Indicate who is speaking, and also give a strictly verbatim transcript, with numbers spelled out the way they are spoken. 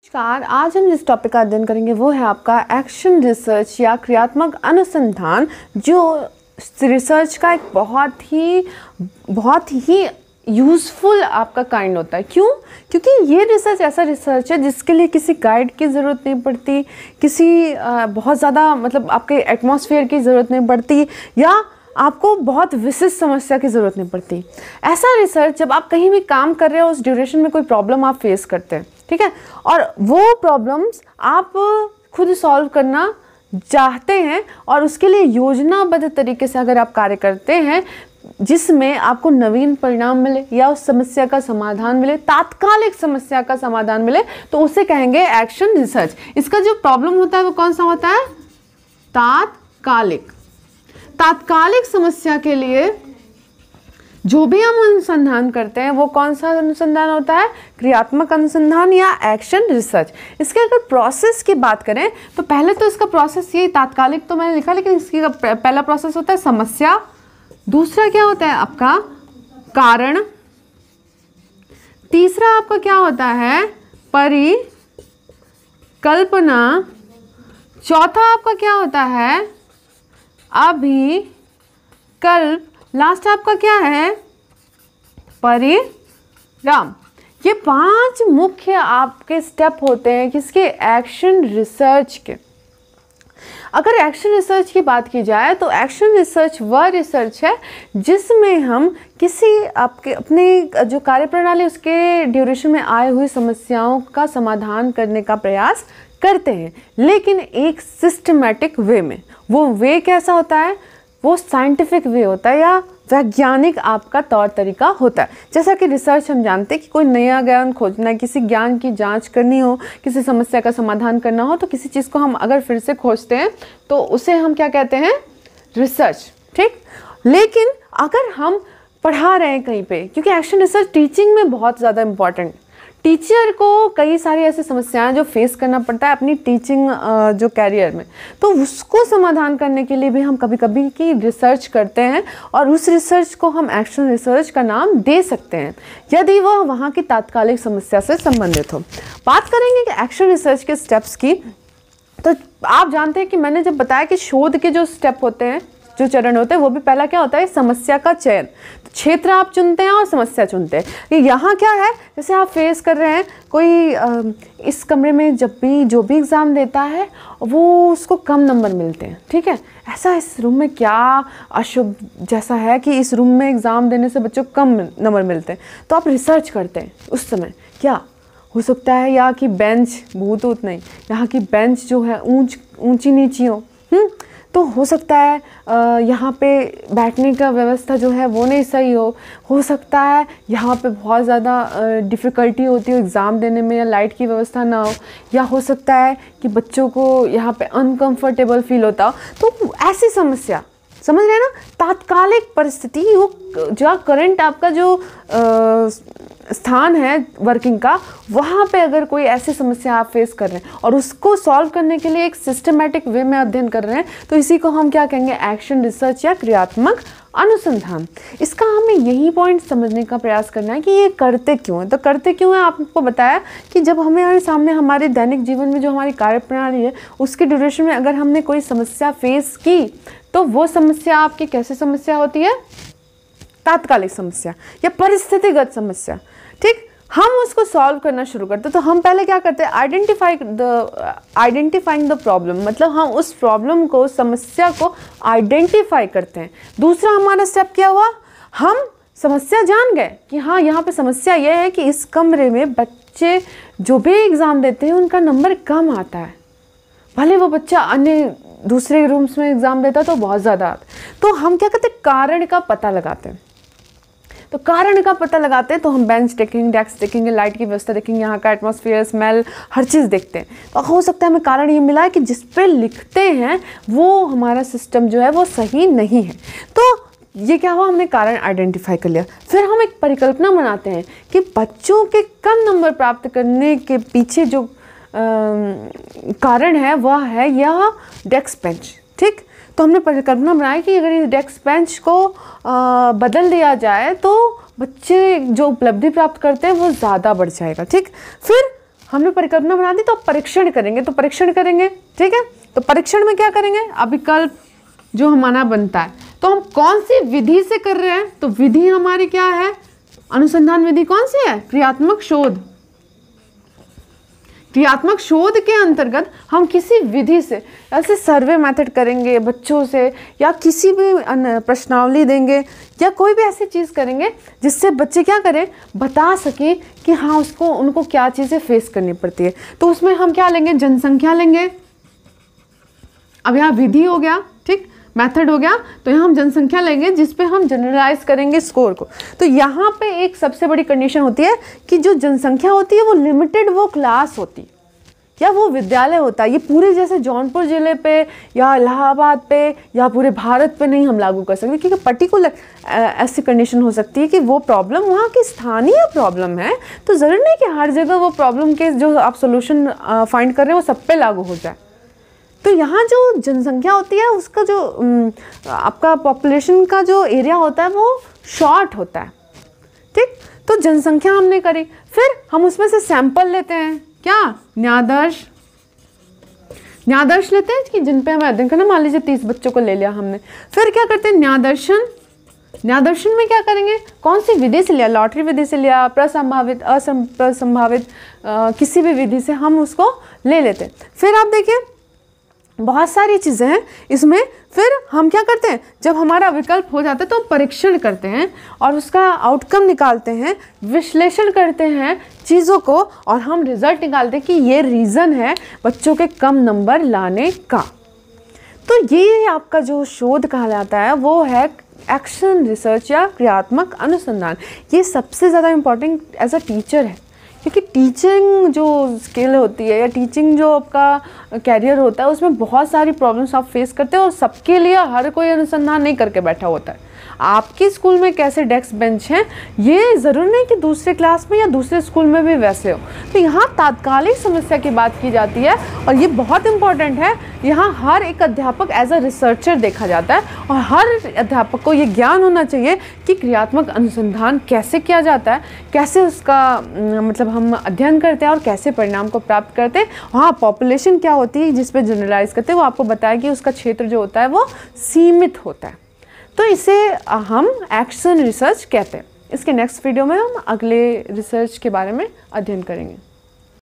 Speaker 1: नमस्कार, आज हम जिस टॉपिक का अध्ययन करेंगे वो है आपका एक्शन रिसर्च या क्रियात्मक अनुसंधान, जो रिसर्च का एक बहुत ही बहुत ही यूज़फुल आपका काइंड होता है। क्यों? क्योंकि ये रिसर्च ऐसा रिसर्च है जिसके लिए किसी गाइड की ज़रूरत नहीं पड़ती, किसी आ, बहुत ज़्यादा मतलब आपके एटमॉस्फेयर की ज़रूरत नहीं पड़ती, या आपको बहुत विशिष्ट समस्या की ज़रूरत नहीं पड़ती। ऐसा रिसर्च जब आप कहीं भी काम कर रहे हो, उस ड्यूरेशन में कोई प्रॉब्लम आप फेस करते हैं, ठीक है, और वो प्रॉब्लम्स आप खुद सॉल्व करना चाहते हैं और उसके लिए योजनाबद्ध तरीके से अगर आप कार्य करते हैं जिसमें आपको नवीन परिणाम मिले या उस समस्या का समाधान मिले, तात्कालिक समस्या का समाधान मिले, तो उसे कहेंगे एक्शन रिसर्च। इसका जो प्रॉब्लम होता है वो कौन सा होता है? तात्कालिक। तात्कालिक समस्या के लिए जो भी हम अनुसंधान करते हैं वो कौन सा अनुसंधान होता है? क्रियात्मक अनुसंधान या एक्शन रिसर्च। इसके अगर प्रोसेस की बात करें तो पहले तो इसका प्रोसेस ये तात्कालिक तो मैंने लिखा, लेकिन इसकी पहला प्रोसेस होता है समस्या। दूसरा क्या होता है आपका? कारण। तीसरा आपका क्या होता है? परिकल्पना। चौथा आपका क्या होता है? अभिकल्प। लास्ट आपका क्या है? परिणाम। ये पांच मुख्य आपके स्टेप होते हैं किसके? एक्शन रिसर्च के। अगर एक्शन रिसर्च की बात की जाए तो एक्शन रिसर्च वह रिसर्च है जिसमें हम किसी आपके अपने जो कार्यप्रणाली उसके ड्यूरेशन में आए हुई समस्याओं का समाधान करने का प्रयास करते हैं, लेकिन एक सिस्टमैटिक वे में। वो वे कैसा होता है? वो साइंटिफिक वे होता है या वैज्ञानिक आपका तौर तरीका होता है। जैसा कि रिसर्च हम जानते हैं कि कोई नया ज्ञान खोजना है, किसी ज्ञान की जांच करनी हो, किसी समस्या का समाधान करना हो, तो किसी चीज़ को हम अगर फिर से खोजते हैं तो उसे हम क्या कहते हैं? रिसर्च। ठीक। लेकिन अगर हम पढ़ा रहे हैं कहीं पे, क्योंकि एक्शन रिसर्च टीचिंग में बहुत ज़्यादा इम्पॉर्टेंट, टीचर को कई सारी ऐसी समस्याएं जो फेस करना पड़ता है अपनी टीचिंग जो कैरियर में, तो उसको समाधान करने के लिए भी हम कभी कभी की रिसर्च करते हैं और उस रिसर्च को हम एक्शन रिसर्च का नाम दे सकते हैं यदि वह वहाँ की तात्कालिक समस्या से संबंधित हो। बात करेंगे कि एक्शन रिसर्च के स्टेप्स की, तो आप जानते हैं कि मैंने जब बताया कि शोध के जो स्टेप होते हैं, जो चरण होते हैं, वो भी पहला क्या होता है? समस्या का चयन। तो क्षेत्र आप चुनते हैं और समस्या चुनते हैं। ये यहाँ क्या है? जैसे आप फेस कर रहे हैं कोई आ, इस कमरे में जब भी जो भी एग्ज़ाम देता है वो उसको कम नंबर मिलते हैं, ठीक है। ऐसा इस रूम में क्या अशुभ जैसा है कि इस रूम में एग्ज़ाम देने से बच्चों को कम नंबर मिलते हैं, तो आप रिसर्च करते हैं उस समय। क्या हो सकता है? या कि बेंच भूत ऊत नहीं, यहाँ की बेंच जो है ऊंच ऊंची नीची हो, हम्म तो हो सकता है यहाँ पे बैठने का व्यवस्था जो है वो नहीं सही हो हो सकता है यहाँ पे बहुत ज़्यादा डिफ़िकल्टी होती हो एग्ज़ाम देने में, या लाइट की व्यवस्था ना हो, या हो सकता है कि बच्चों को यहाँ पे अनकंफर्टेबल फील होता हो। तो ऐसी समस्या, समझ रहे हैं ना? तात्कालिक परिस्थिति, वो जो करंट आपका जो आ, स्थान है वर्किंग का, वहाँ पे अगर कोई ऐसी समस्या आप फेस कर रहे हैं और उसको सॉल्व करने के लिए एक सिस्टमैटिक वे में अध्ययन कर रहे हैं, तो इसी को हम क्या कहेंगे? एक्शन रिसर्च या क्रियात्मक अनुसंधान। इसका हमें यही पॉइंट समझने का प्रयास करना है कि ये करते क्यों है। तो करते क्यों है आपको बताया कि जब हमें हमारे सामने हमारे दैनिक जीवन में जो हमारी कार्यप्रणाली है उसके ड्यूरेशन में अगर हमने कोई समस्या फेस की, तो वो समस्या आपकी कैसी समस्या होती है? तात्कालिक समस्या या परिस्थितिगत समस्या। ठीक। हम उसको सॉल्व करना शुरू करते हैं तो हम पहले क्या करते हैं? Identify the identifying the problem, मतलब हम उस प्रॉब्लम को, समस्या को आइडेंटिफाई करते हैं। दूसरा हमारा स्टेप क्या हुआ? हम समस्या जान गए कि हाँ यहाँ पे समस्या यह है कि इस कमरे में बच्चे जो भी एग्ज़ाम देते हैं उनका नंबर कम आता है, भले वो बच्चा अन्य दूसरे रूम्स में एग्ज़ाम देता तो बहुत ज़्यादा आता। तो हम क्या करते हैं? कारण का पता लगाते हैं। तो कारण का पता लगाते हैं तो हम बेंच देखेंगे, डेस्क देखेंगे, लाइट की व्यवस्था देखेंगे, यहाँ का एटमॉस्फेयर, स्मेल, हर चीज़ देखते हैं। तो हो सकता है हमें कारण ये मिला है कि जिस पे लिखते हैं वो हमारा सिस्टम जो है वो सही नहीं है। तो ये क्या हुआ? हमने कारण आइडेंटिफाई कर लिया। फिर हम एक परिकल्पना बनाते हैं कि बच्चों के कम नंबर प्राप्त करने के पीछे जो आ, कारण है वह है यह डेस्क बेंच। ठीक। तो हमने परिकल्पना बनाई कि अगर इस डेस्क बेंच को आ, बदल दिया जाए तो बच्चे जो उपलब्धि प्राप्त करते हैं वो ज़्यादा बढ़ जाएगा। ठीक। फिर हमने परिकल्पना बना दी तो अब परीक्षण करेंगे, तो परीक्षण करेंगे, ठीक है। तो परीक्षण में क्या करेंगे, अभिकल्प जो हमारा बनता है, तो हम कौन सी विधि से कर रहे हैं, तो विधि हमारी क्या है, अनुसंधान विधि कौन सी है, क्रियात्मक शोध। क्रियात्मक शोध के अंतर्गत हम किसी विधि से, ऐसे सर्वे मेथड करेंगे बच्चों से, या किसी भी प्रश्नावली देंगे, या कोई भी ऐसी चीज़ करेंगे जिससे बच्चे क्या करें, बता सके कि हाँ उसको उनको क्या चीज़ें फेस करनी पड़ती है। तो उसमें हम क्या लेंगे, जनसंख्या लेंगे। अब यहाँ विधि हो गया, ठीक, मेथड हो गया, तो यहाँ हम जनसंख्या लेंगे जिस पे हम जनरलाइज करेंगे स्कोर को। तो यहाँ पे एक सबसे बड़ी कंडीशन होती है कि जो जनसंख्या होती है वो लिमिटेड वो क्लास होती है या वो विद्यालय होता है। ये पूरे जैसे जौनपुर ज़िले पे या इलाहाबाद पे या पूरे भारत पे नहीं हम लागू कर सकते, क्योंकि पर्टिकुलर ऐसी कंडीशन हो सकती है कि वो प्रॉब्लम वहाँ की स्थानीय प्रॉब्लम है। तो ज़रूरी नहीं कि हर जगह वो प्रॉब्लम के जो आप सोल्यूशन फाइंड कर रहे हैं वो सब पे लागू हो जाए। तो यहाँ जो जनसंख्या होती है उसका जो आपका पॉपुलेशन का जो एरिया होता है वो शॉर्ट होता है, ठीक। तो जनसंख्या हमने करी, फिर हम उसमें से सैंपल लेते हैं, क्या, न्यायादर्श। न्यायादर्श लेते हैं कि जिन पे हमें अध्ययन करना, मान लीजिए तीस बच्चों को ले लिया हमने, फिर क्या करते हैं, न्यायादर्शन। न्यायादर्शन में क्या करेंगे, कौन सी विधि से लिया, लॉटरी विधि से लिया, प्रसंभावित, असंभावित, किसी भी विधि से हम उसको ले लेते हैं। फिर आप देखिए बहुत सारी चीज़ें हैं इसमें। फिर हम क्या करते हैं, जब हमारा विकल्प हो जाता है तो हम परीक्षण करते हैं और उसका आउटकम निकालते हैं, विश्लेषण करते हैं चीज़ों को, और हम रिजल्ट निकालते हैं कि ये रीज़न है बच्चों के कम नंबर लाने का। तो ये आपका जो शोध कहा जाता है वो है एक्शन रिसर्च या क्रियात्मक अनुसंधान। ये सबसे ज़्यादा इम्पॉर्टेंट एज अ टीचर है, क्योंकि टीचिंग जो स्किल होती है या टीचिंग जो आपका कैरियर होता है उसमें बहुत सारी प्रॉब्लम्स आप फेस करते हो, और सबके लिए हर कोई अनुसंधान नहीं करके बैठा होता है। आपके स्कूल में कैसे डेस्क बेंच हैं ये ज़रूरी नहीं कि दूसरे क्लास में या दूसरे स्कूल में भी वैसे हो। तो यहाँ तात्कालिक समस्या की बात की जाती है, और ये बहुत इम्पॉर्टेंट है। यहाँ हर एक अध्यापक एज अ रिसर्चर देखा जाता है, और हर अध्यापक को ये ज्ञान होना चाहिए कि क्रियात्मक अनुसंधान कैसे किया जाता है, कैसे उसका मतलब हम अध्ययन करते हैं और कैसे परिणाम को प्राप्त करते हैं। वहाँ पॉपुलेशन क्या होती है जिस पे जनरलाइज करते हैं, वो आपको बताया कि उसका क्षेत्र जो होता है वो सीमित होता है। तो इसे हम एक्शन रिसर्च कहते हैं। इसके नेक्स्ट वीडियो में हम अगले रिसर्च के बारे में अध्ययन करेंगे।